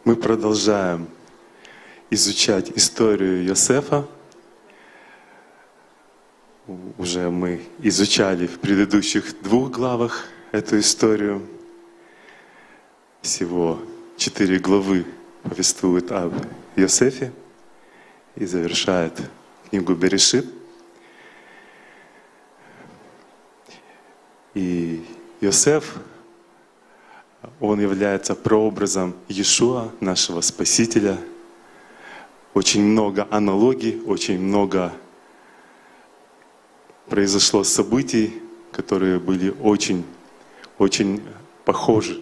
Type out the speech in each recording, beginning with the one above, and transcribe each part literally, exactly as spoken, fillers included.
Мы продолжаем изучать историю Йосефа. Уже мы изучали в предыдущих двух главах эту историю. Всего четыре главы повествуют об Йосефе и завершает книгу Берешит. И Йосеф, он является прообразом Иешуа, нашего Спасителя. Очень много аналогий, очень много произошло событий, которые были очень, очень похожи.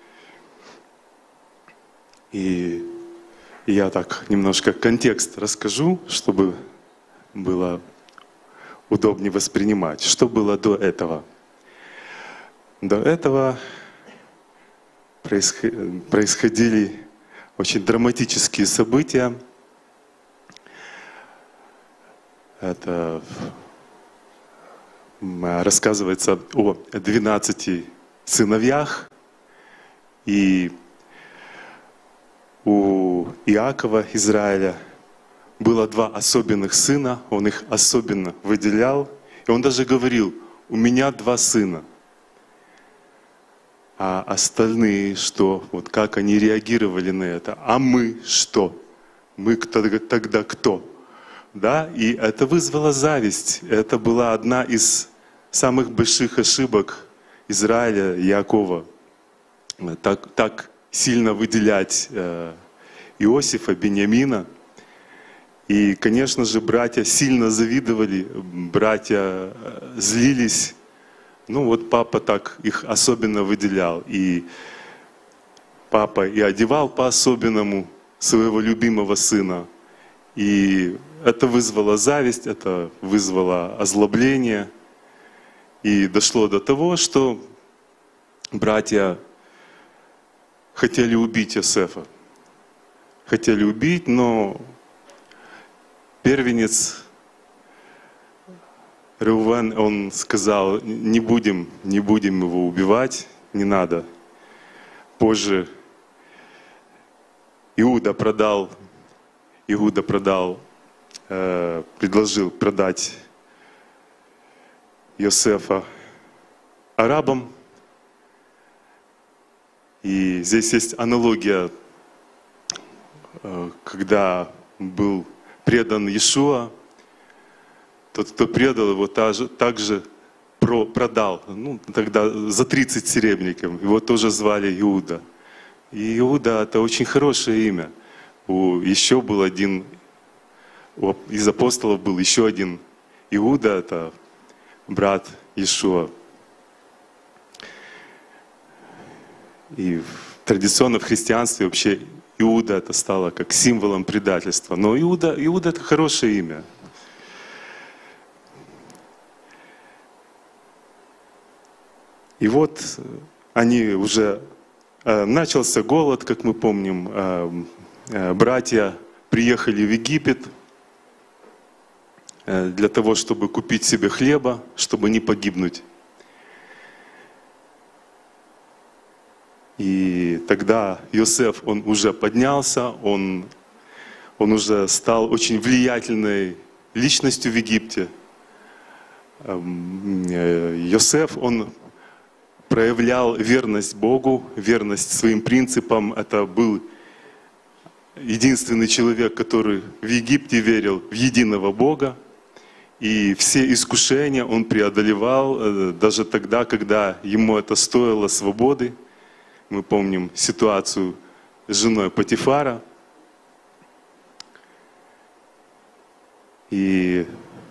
И я так немножко контекст расскажу, чтобы было удобнее воспринимать. Что было до этого? До этого происходили очень драматические события. Это рассказывается о двенадцати сыновьях. И у Иакова, Израиля, было два особенных сына. Он их особенно выделял. И он даже говорил: «У меня два сына». А остальные что? Вот как они реагировали на это? А мы что? Мы тогда кто? Да? И это вызвало зависть. Это была одна из самых больших ошибок Израиля, Иакова. Так, так сильно выделять э, Иосифа, Беньямина. И, конечно же, братья сильно завидовали, братья злились. Ну вот папа так их особенно выделял. И папа и одевал по-особенному своего любимого сына. И это вызвало зависть, это вызвало озлобление. И дошло до того, что братья хотели убить Йосефа. Хотели убить, но первенец Реувен, он сказал: не будем, не будем его убивать, не надо. Позже Иуда продал, Иуда продал, э, предложил продать Йосефа арабам. И здесь есть аналогия, э, когда был предан Иешуа. Тот, кто предал его, также продал, ну, тогда за тридцать серебряников. Его тоже звали Иуда. И Иуда — это очень хорошее имя. У, еще был один, у, из апостолов был еще один Иуда, это брат Иешуа. И в, традиционно в христианстве вообще Иуда это стало как символом предательства. Но Иуда, Иуда — это хорошее имя. И вот они уже, начался голод, как мы помним, братья приехали в Египет для того, чтобы купить себе хлеба, чтобы не погибнуть. И тогда Йосеф, он уже поднялся, он, он уже стал очень влиятельной личностью в Египте. Йосеф, он проявлял верность Богу, верность своим принципам. Это был единственный человек, который в Египте верил в единого Бога. И все искушения он преодолевал, даже тогда, когда ему это стоило свободы. Мы помним ситуацию с женой Потифара. И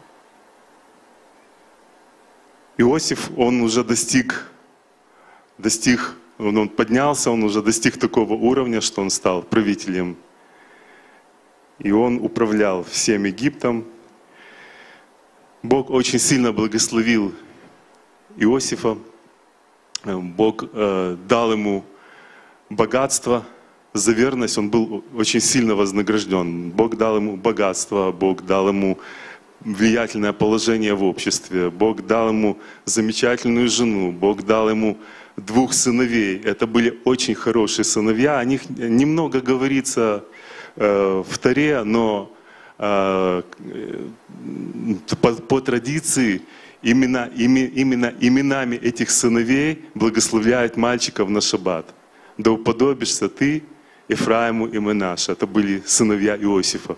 Иосиф, он уже достиг достиг, он, он поднялся, он уже достиг такого уровня, что он стал правителем. И он управлял всем Египтом. Бог очень сильно благословил Иосифа. Бог э, дал ему богатство за верность. Он был очень сильно вознагражден. Бог дал ему богатство, Бог дал ему влиятельное положение в обществе. Бог дал ему замечательную жену, Бог дал ему двух сыновей. Это были очень хорошие сыновья. О них немного говорится э, в Торе, но э, по, по традиции именно, ими, именно именами этих сыновей благословляют мальчиков на шаббат. Да уподобишься ты Ефраиму и Менаше. Это были сыновья Иосифа.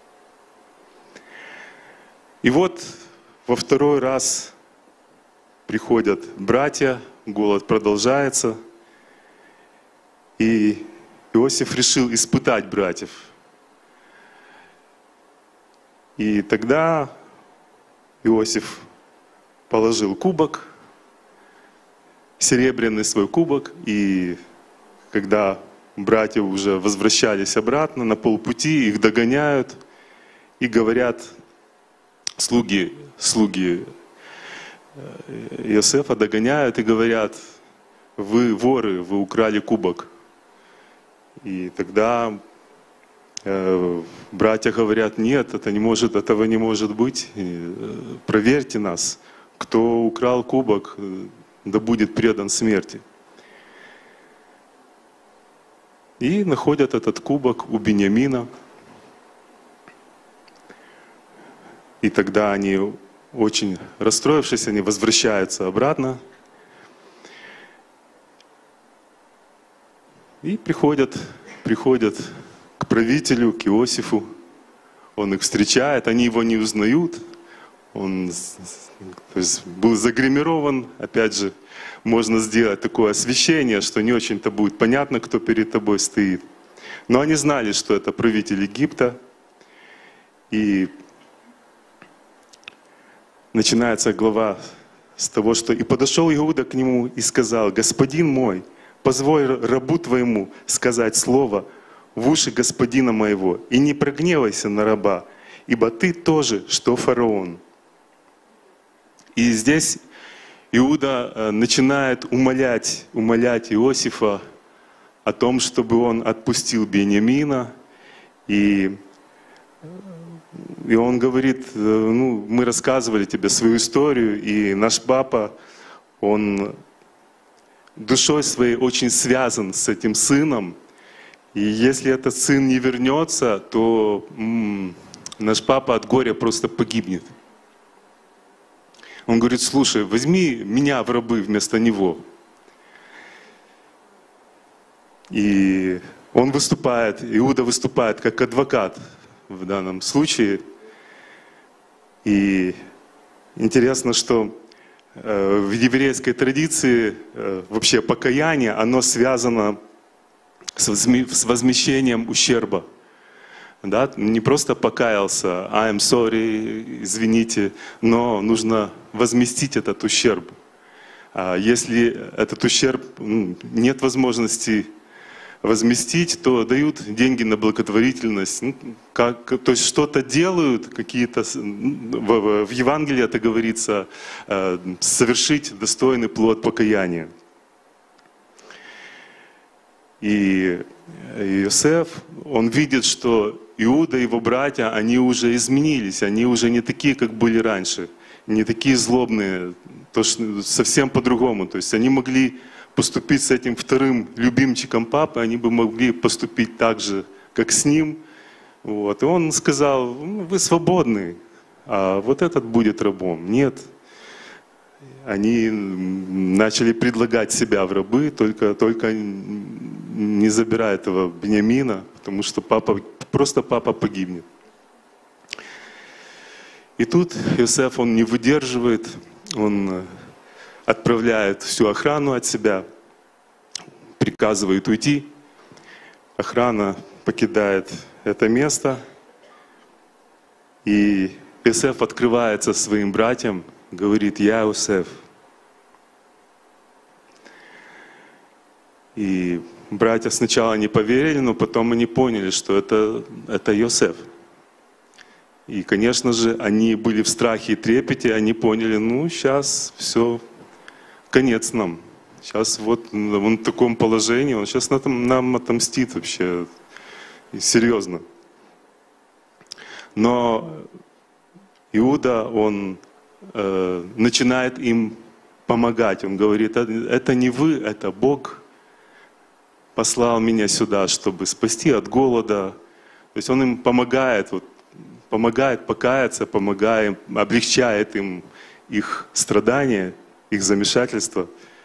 И вот во второй раз приходят братья, голод продолжается, и Иосиф решил испытать братьев. И тогда Иосиф положил кубок, серебряный свой кубок, и когда братья уже возвращались обратно, на полпути их догоняют и говорят, слуги, слуги Иосифа догоняют и говорят: вы воры, вы украли кубок. И тогда э, братья говорят: нет, это не может, этого не может быть. И, э, проверьте нас, кто украл кубок, да будет предан смерти. И находят этот кубок у Биньямина. И тогда они, очень расстроившись, они возвращаются обратно. И приходят, приходят к правителю, к Иосифу. Он их встречает, они его не узнают. Он, то есть, был загримирован, опять же, можно сделать такое освещение, что не очень-то будет понятно, кто перед тобой стоит. Но они знали, что это правитель Египта. И начинается глава с того, что «И подошел Иуда к нему и сказал: господин мой, позволь рабу твоему сказать слово в уши господина моего, и не прогневайся на раба, ибо ты тоже, что фараон». И здесь Иуда начинает умолять, умолять Иосифа о том, чтобы он отпустил Беньямина. И, и он говорит: ну, мы рассказывали тебе свою историю, и наш папа, он душой своей очень связан с этим сыном. И если этот сын не вернется, то м- наш папа от горя просто погибнет. Он говорит: слушай, возьми меня в рабы вместо него. И он выступает, Иуда выступает как адвокат в данном случае. И интересно, что в еврейской традиции вообще покаяние, оно связано с возмещением ущерба. Да? Не просто покаялся, I'm sorry, извините, но нужно возместить этот ущерб. А если этот ущерб, ну, нет возможности возместить, то дают деньги на благотворительность. Ну, как, то есть что-то делают, какие-то, в, в Евангелии это говорится, совершить достойный плод покаяния. И Иосиф, он видит, что Иуда и его братья, они уже изменились, они уже не такие, как были раньше, не такие злобные, то что совсем по-другому. То есть они могли поступить с этим вторым любимчиком папы, они бы могли поступить так же, как с ним. Вот. И он сказал: ну, вы свободны, а вот этот будет рабом. Нет. Они начали предлагать себя в рабы, только, только не забирай этого Беньямина, потому что папа, просто папа погибнет. И тут Иосиф, он не выдерживает, он отправляет всю охрану от себя, приказывает уйти. Охрана покидает это место, и Иосиф открывается своим братьям, говорит: я Иосиф. И братья сначала не поверили, но потом они поняли, что это, это Иосиф. И, конечно же, они были в страхе и трепете, они поняли: ну, сейчас все, конец нам. Сейчас вот он в таком положении, он сейчас нам, нам отомстит вообще, серьезно. Но Иуда, он э, начинает им помогать. Он говорит: это не вы, это Бог послал меня сюда, чтобы спасти от голода. То есть он им помогает, вот, помогает покаяться, помогает, облегчает им их страдания, их замешательство.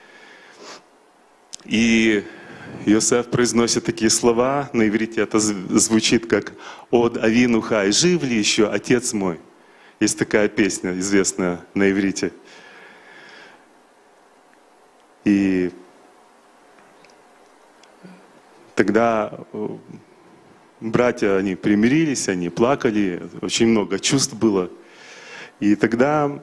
И Йосеф произносит такие слова, на иврите это звучит как «Од Авину Хай», «Жив ли еще отец мой?» Есть такая песня, известная на иврите. И тогда братья, они примирились, они плакали, очень много чувств было. И тогда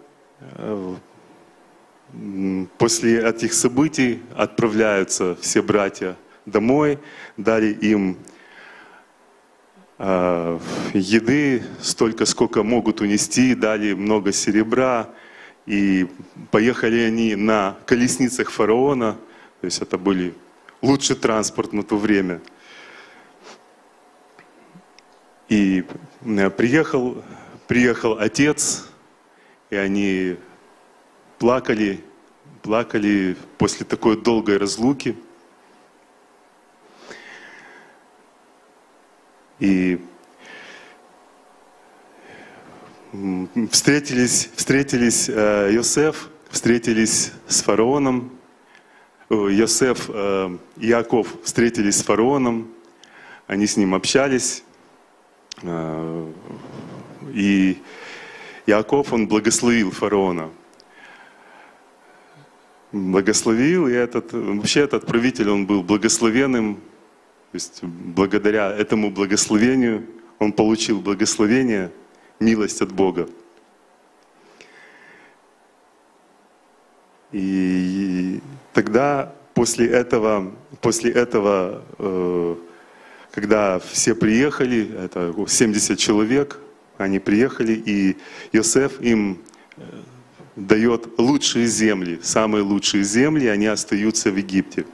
после этих событий отправляются все братья домой, дали им э, еды столько, сколько могут унести, дали много серебра, и поехали они на колесницах фараона, то есть это были лучший транспорт на то время. И приехал, приехал отец, и они плакали, плакали после такой долгой разлуки. И встретились, встретились Йосеф, встретились с фараоном, Йосеф и Иаков встретились с фараоном, они с ним общались, и Иаков, он благословил фараона. Благословил, и этот, вообще этот правитель, он был благословенным, то есть благодаря этому благословению он получил благословение, милость от Бога. И тогда, после этого, после этого, когда все приехали, это семьдесят человек, они приехали, и Йосеф им дает лучшие земли, самые лучшие земли, они остаются в Египте.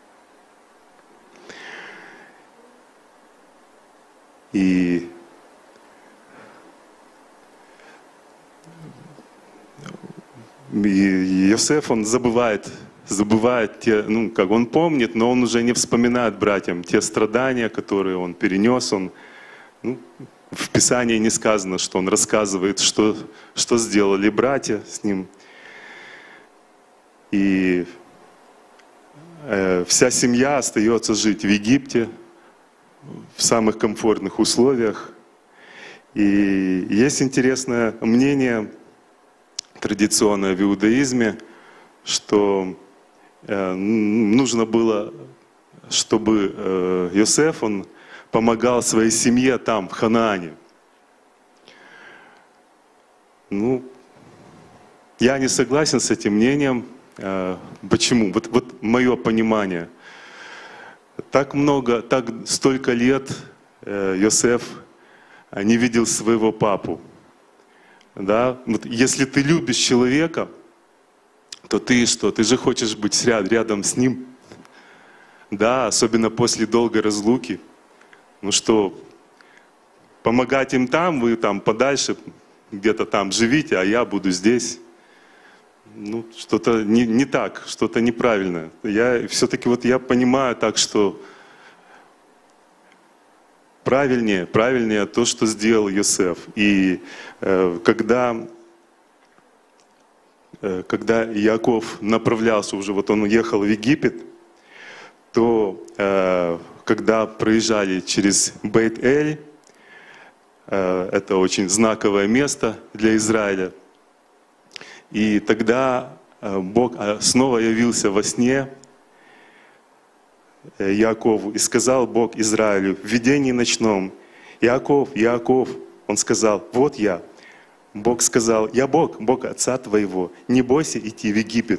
И Йосеф, он забывает, забывает те, ну, как он помнит, но он уже не вспоминает братьям те страдания, которые он перенес. Он, ну, в Писании не сказано, что он рассказывает, что, что сделали братья с ним. И э, вся семья остается жить в Египте, в самых комфортных условиях. И есть интересное мнение традиционное в иудаизме, что э, нужно было, чтобы э, Йосеф, он помогал своей семье там, в Ханаане. Ну, я не согласен с этим мнением. Э, почему? Вот, вот мое понимание. Так много, так столько лет э, Йосеф не видел своего папу. Да? Вот если ты любишь человека, то ты что? Ты же хочешь быть ряд, рядом с ним. Да, особенно после долгой разлуки. Ну что, помогать им там, вы там подальше, где-то там живите, а я буду здесь. Ну, что-то не, не так, что-то неправильное. Я все-таки вот я понимаю так, что правильнее, правильнее то, что сделал Йосеф. И э, когда, э, когда Иаков направлялся уже, вот он уехал в Египет, то э, когда проезжали через Бейт-Эль, э, это очень знаковое место для Израиля, и тогда э, Бог снова явился во сне Иакову, и сказал Бог Израилю в видении ночном: «Иаков, Иаков». Он сказал: «Вот я». Бог сказал: «Я Бог, Бог отца твоего, не бойся идти в Египет,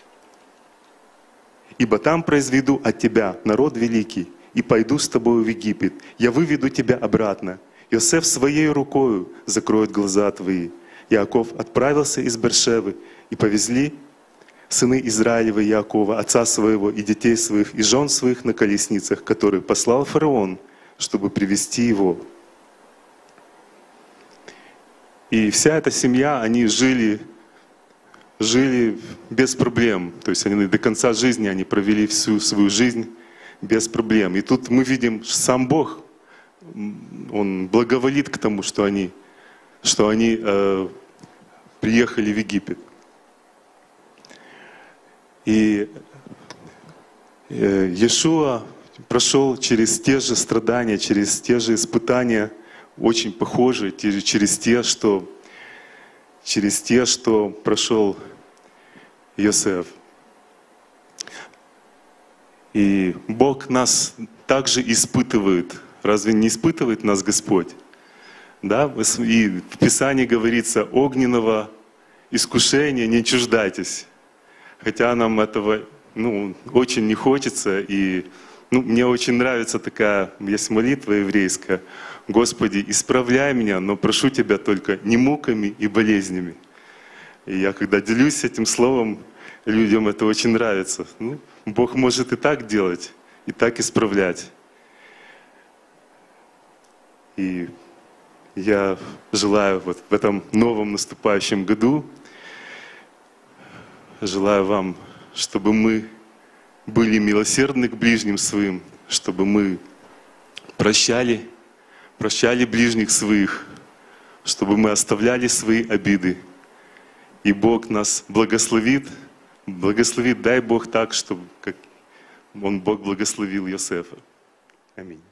ибо там произведу от тебя народ великий, и пойду с тобою в Египет, я выведу тебя обратно. Йосеф своей рукою закроет глаза твои». Иаков отправился из Бершевы, и повезли сыны Израилева Иакова, отца своего, и детей своих, и жен своих на колесницах, которые послал фараон, чтобы привести его. И вся эта семья, они жили, жили без проблем. То есть они до конца жизни, они провели всю свою жизнь без проблем. И тут мы видим, что сам Бог, Он благоволит к тому, что они, что они э, приехали в Египет. И э, Иешуа прошел через те же страдания, через те же испытания, очень похожие, через те, что, через те, что прошел Иосиф. И Бог нас также испытывает. Разве не испытывает нас Господь? Да? И в Писании говорится: огненного искушения не чуждайтесь. Хотя нам этого ну, очень не хочется. И ну, мне очень нравится такая, есть молитва еврейская: «Господи, исправляй меня, но прошу Тебя только не муками и болезнями». И я когда делюсь этим словом, людям это очень нравится. Ну, Бог может и так делать, и так исправлять. И я желаю вот в этом новом наступающем году, желаю вам, чтобы мы были милосердны к ближним своим, чтобы мы прощали, прощали ближних своих, чтобы мы оставляли свои обиды. И Бог нас благословит, благословит, дай Бог так, чтобы как Он, Бог благословил Иосифа. Аминь.